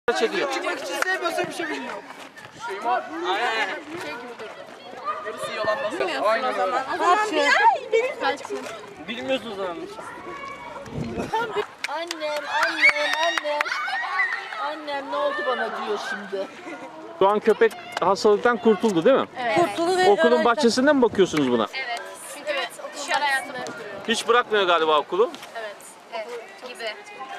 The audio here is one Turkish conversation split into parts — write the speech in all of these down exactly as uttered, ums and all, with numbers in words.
Çekiliyor. Çıkmak için sevmiyorsa bir şey bilmiyorum. Şeyma. Aynen. Şey gibi durdu. Yarısı yalanlasın. Aynen öyle. Bilmiyorsunuz o zaman. Annem, annem, annem. Annem ne oldu bana diyor şimdi. Şu an köpek hastalıktan kurtuldu değil mi? Evet. Kurtulu ve Okulun bahçesinde mi bakıyorsunuz buna? Evet. Çünkü evet, dışarı hayatı bırakıyor. Hiç bırakmıyor galiba okulu. Evet. Evet. Gibi.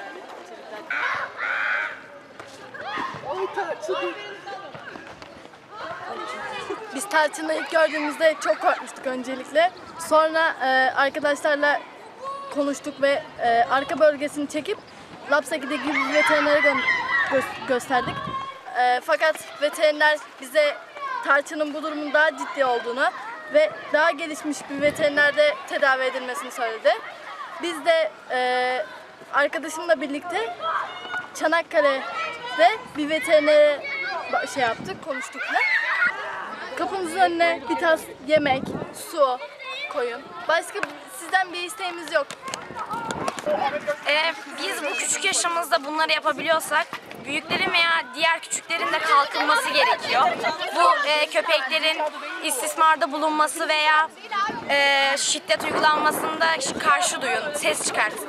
Biz Tarçın'ı ilk gördüğümüzde çok korkmuştuk öncelikle. Sonra e, arkadaşlarla konuştuk ve e, arka bölgesini çekip Lapseki'deki bir veterinere gö- gö- gösterdik. E, fakat veteriner bize Tarçın'ın bu durumun daha ciddi olduğunu ve daha gelişmiş bir veterinerde tedavi edilmesini söyledi. Biz de e, arkadaşımla birlikte Çanakkale'de bir veterinere ba- şey yaptık, konuştuk da. Kapımızın önüne bir tas yemek, su koyun. Başka sizden bir isteğimiz yok. Ee, biz bu küçük yaşımızda bunları yapabiliyorsak büyüklerin veya diğer küçüklerin de kalkınması gerekiyor. Bu e, köpeklerin istismarda bulunması veya e, şiddet uygulanmasında karşı duyun, ses çıkartın.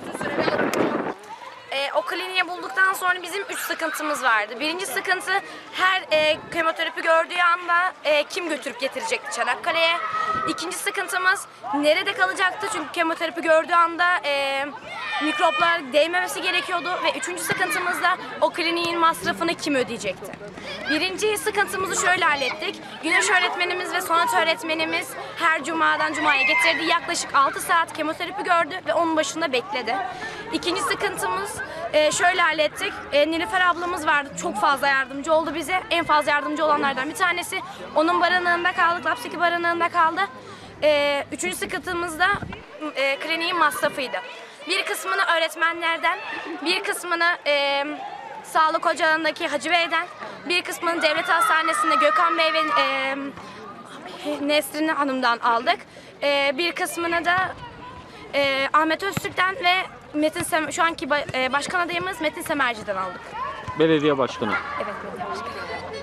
E, o kliniği bulduktan sonra bizim üç sıkıntımız vardı. Birinci sıkıntı her e, kemoterapi gördüğü anda e, kim götürüp getirecekti Çanakkale'ye. İkinci sıkıntımız nerede kalacaktı çünkü kemoterapi gördüğü anda e, mikroplar değmemesi gerekiyordu. Ve üçüncü sıkıntımız da o kliniğin masrafını kim ödeyecekti. Birinci sıkıntımızı şöyle hallettik. Güneş öğretmenimiz ve Sonat öğretmenimiz her cumadan cumaya getirdi. Yaklaşık altı saat kemoterapi gördü ve onun başında bekledi. İkinci sıkıntımız e, şöyle hallettik. E, Nilüfer ablamız vardı. Çok fazla yardımcı oldu bize. En fazla yardımcı olanlardan bir tanesi. Onun barınağında kaldık. Lapseki barınağında kaldı. E, üçüncü sıkıntımız da e, kliniğin masrafıydı. Bir kısmını öğretmenlerden, bir kısmını e, sağlık ocağındaki Hacı Bey'den, bir kısmını devlet hastanesinde Gökhan Bey ve e, Nesrin Hanım'dan aldık. E, bir kısmını da e, Ahmet Öztürk'ten ve Metin Sem şu anki ba e, başkan adayımız Metin Semerci'den aldık. Belediye başkanı. Evet, belediye başkanı.